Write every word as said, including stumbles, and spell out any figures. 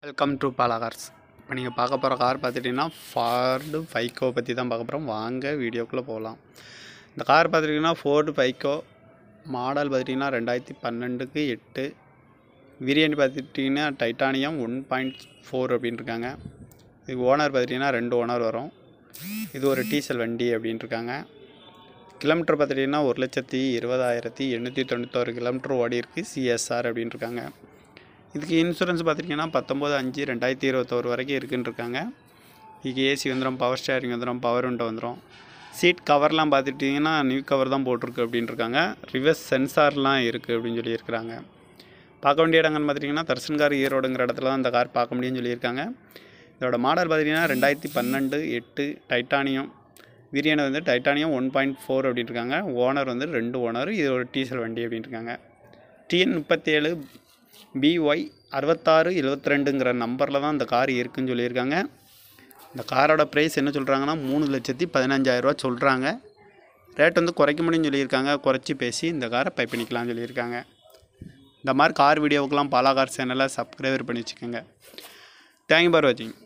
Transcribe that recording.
Welcome to Bala cars. இப்போ நீங்கள் பார்க்க போகிற கார் பார்த்துட்டிங்கன்னா ஃபார்டு ஃபைக்கோ பற்றி தான் பார்க்க போகிறோம். வாங்க வீடியோக்குள்ளே போகலாம். இந்த கார் பார்த்துட்டிங்கன்னா ஃபோர்டு ஃபைக்கோ மாடல் பார்த்துட்டிங்கன்னா ரெண்டாயிரத்தி பன்னெண்டுக்கு எட்டு வேரியண்ட் பார்த்துட்டிங்கன்னா டைட்டானியம் ஒன் பாயிண்ட் ஃபோர் அப்படின்னு இருக்காங்க. இது ஓனர் பார்த்துட்டிங்கன்னா ரெண்டு ஓனர் வரும். இது ஒரு டீசல் வண்டி அப்படின்னு இருக்காங்க. கிலோமீட்டர் பார்த்துட்டிங்கன்னா ஒரு லட்சத்தி இருபதாயிரத்தி எண்ணூற்றி தொண்ணூத்தொரு கிலோமீட்டர் ஓடி இருக்குது. சிஎஸ்ஆர் அப்படின்னு இருக்காங்க. இதுக்கு இன்சூரன்ஸ் பார்த்துட்டிங்கன்னா பத்தொம்போது அஞ்சு ரெண்டாயிரத்தி இருபத்தோரு வரைக்கும் இருக்குன்னு இருக்காங்க. இதுக்கு ஏசி வந்துடும், பவர் ஸ்டேரிங் வந்துடும், பவர் விண்டோ வந்துடும். சீட் கவர்லாம் பார்த்துட்டிங்கன்னா நியூ கவர் தான் போட்டிருக்கு அப்படின்னு இருக்காங்க. ரிவர்ஸ் சென்சார்லாம் இருக்குது அப்படின்னு சொல்லியிருக்கிறாங்க. பார்க்க வேண்டிய இடங்கள்னு பார்த்திங்கன்னா தர்சன்கார் ஈரோடுங்கிற இடத்துல தான் இந்த கார் பார்க்க முடியும்னு சொல்லியிருக்காங்க. இதோட மாடல் பார்த்திங்கன்னா ரெண்டாயிரத்தி பன்னெண்டு எட்டு டைட்டானியம் வேரியண்ட் வந்து டைட்டானியம் ஒன் பாயிண்ட் ஃபோர் அப்படின்னு இருக்காங்க. ஓனர் வந்து ரெண்டு ஓனர். இது ஒரு டீசல் வண்டி அப்படின்னு இருக்காங்க. டிஎன் முப்பத்தேழு பிஒய் அறுபத்தாறு எழுபத்தி ரெண்டுங்கிற நம்பரில் தான் இந்த கார் இருக்குதுன்னு சொல்லியிருக்காங்க. இந்த காரோட ப்ரைஸ் என்ன சொல்கிறாங்கன்னா மூணு லட்சத்தி பதினஞ்சாயிரரூவா சொல்கிறாங்க. ரேட் வந்து குறைக்க முடியும்னு சொல்லியிருக்காங்க. குறைச்சி பேசி இந்த காரை பை பண்ணிக்கலாம்னு சொல்லியிருக்காங்க. இந்த மாதிரி கார் வீடியோவுக்கெலாம் பாலா கார் சேனலை சப்ஸ்கிரைபர் பண்ணி வச்சுக்கோங்க. தேங்க்யூ ஃபார் வாட்சிங்.